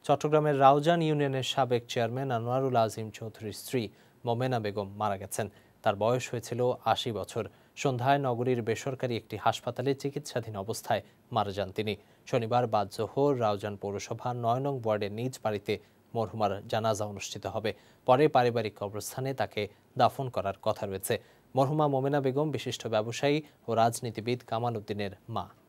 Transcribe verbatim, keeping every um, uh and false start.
চট্টগ্রামের রাউজান ইউনিয়নের সাবেক চেয়ারম্যান আনোয়ারুল আজিম চৌধুরীর স্ত্রী মোমেনা বেগম মারা গেছেন। তার বয়স হয়েছিল আশি বছর। সন্ধ্যায় নগরীর বেসরকারি একটি হাসপাতালে চিকিৎসাধীন অবস্থায় মারা যান তিনি। শনিবার বাদ জোহর রাউজান পৌরসভা নয় নং ওয়ার্ডের নিজ বাড়িতে মরহুমার জানাজা অনুষ্ঠিত হবে। পরে পারিবারিক কবরস্থানে তাকে দাফন করার কথা রয়েছে। মরহুমা মোমেনা বেগম বিশিষ্ট ব্যবসায়ী ও রাজনীতিবিদ কামাল উদ্দিনের মা।